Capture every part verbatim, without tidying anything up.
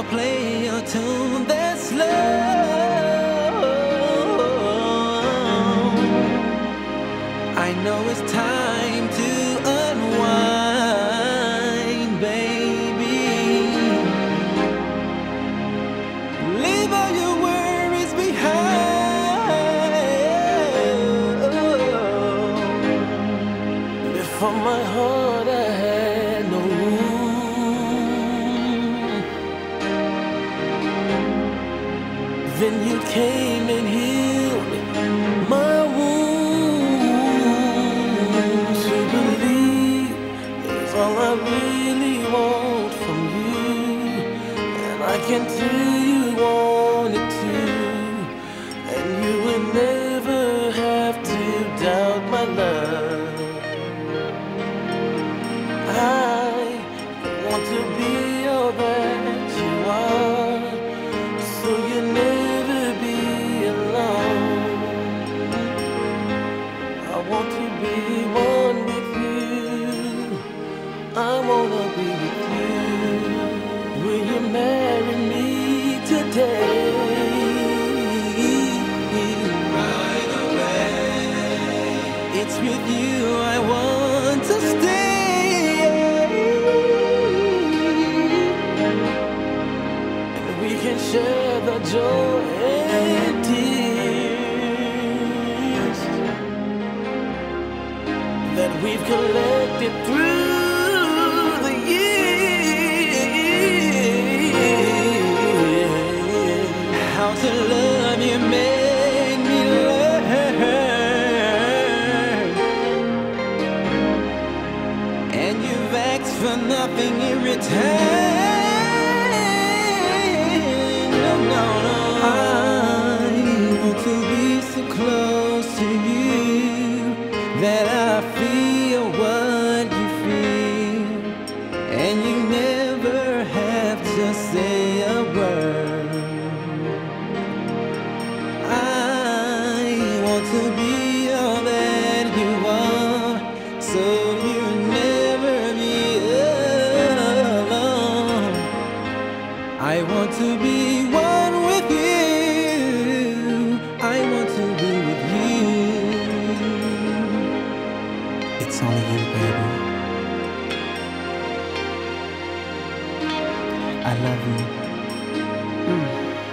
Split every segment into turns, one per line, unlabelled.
play a tune that's slow. I know it's time to unwind, baby. Leave all your worries behind. Before my heart I had no room, then you came and healed my wounds. To believe is all I really want from you, and I can tell you wanted to, and you would never have to doubt my love. I want to be all that you are, so you'll never be alone. I want to be one with you. I wanna be with you. Will you marry me today? Right away. It's with you I want to stay, and we can share the joy and tears that we've collected through the years. How to love you made me learn, and you've asked for nothing in return. No, no, no. I want to be so close to you that I feel what you feel, and you never have to say a word. I want to be all that you are, so you'll never be alone. I want to be one with you. I want to be with you. It's only you, baby. I love you. Mm.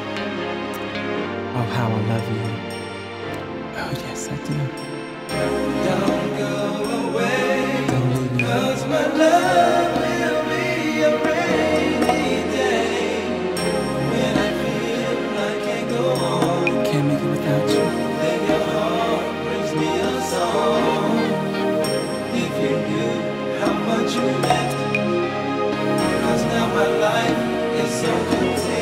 Oh, how I love you. Oh, yes, I do. Don't go away, don't leave me, 'cause my love will be a rainy day when I feel I can't go on. Can't make it without you. Then your heart brings me a song. If you knew how much you meant, 'cause now my life is so content.